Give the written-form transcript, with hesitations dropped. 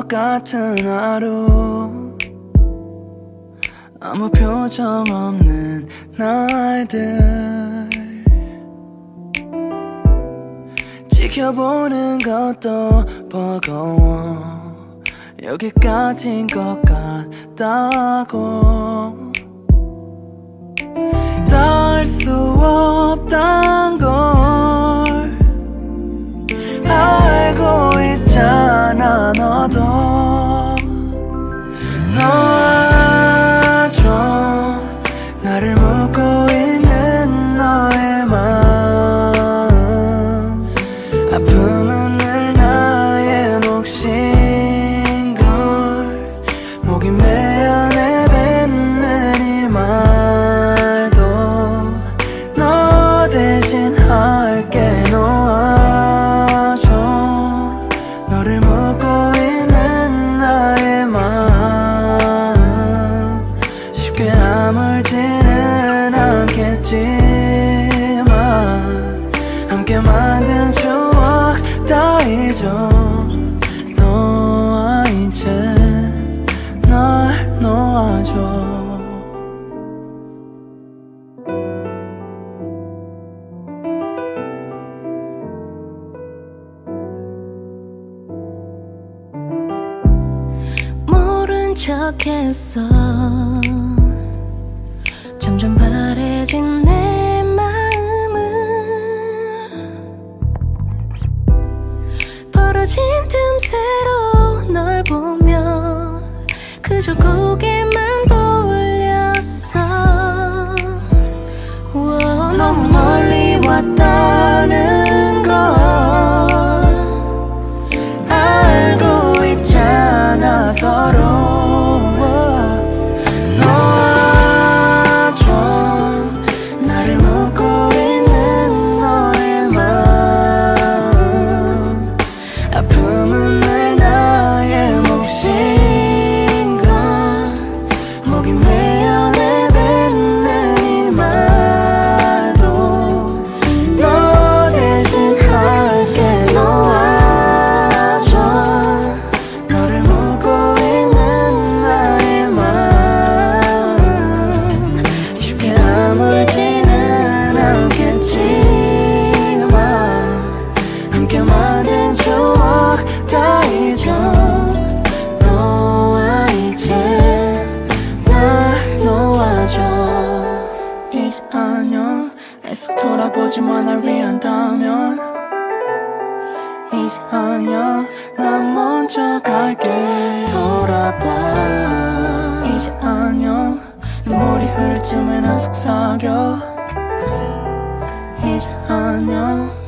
같은 하루, 아무 표정 없는 날들, 지켜보는 것도 버거워. 여기까지인 것 같다고. 닿을 수 없단 걸 알고 있잖아. 너도 놔줘. 나를 묻고 있는 너의 마음, 아픔은 늘 나의 몫인 걸. 목이 메어 내뱉는 이 말도 너 대신 할게. 놓아줘. 너를 묻고 있는 나의 마음, 쉽게 아물지는 않겠지만 함께 만든 추억 다 잊어. 너와 이제 날 놓아줘. 모른 척했어. 점점 바래진 내 마음은 벌어진 틈새로 널 보며 그저 고개만 돌렸어. 너무 멀리 왔다는 걸 알고 있잖아. 서로 놓아줘. 나를 묻고 있는 너의 마음, 아픔은 늘 나의 몫인 걸. 목이 메어 내뱉는 이 말도 너 대신 할게. 놓아줘. 너를 묻고 있는 나의 마음, 쉽게 아물지는 않겠지만 함께 만든 추억 다 잊어. 너와 이제 날 놓아줘. 이제 안녕. 애써 돌아보지만 날 위한다면 이제 안녕. 난 먼저 갈게. 돌아봐. 이제 안녕. 눈물이 흐를 쯤에 난 속삭여. 이제 안녕.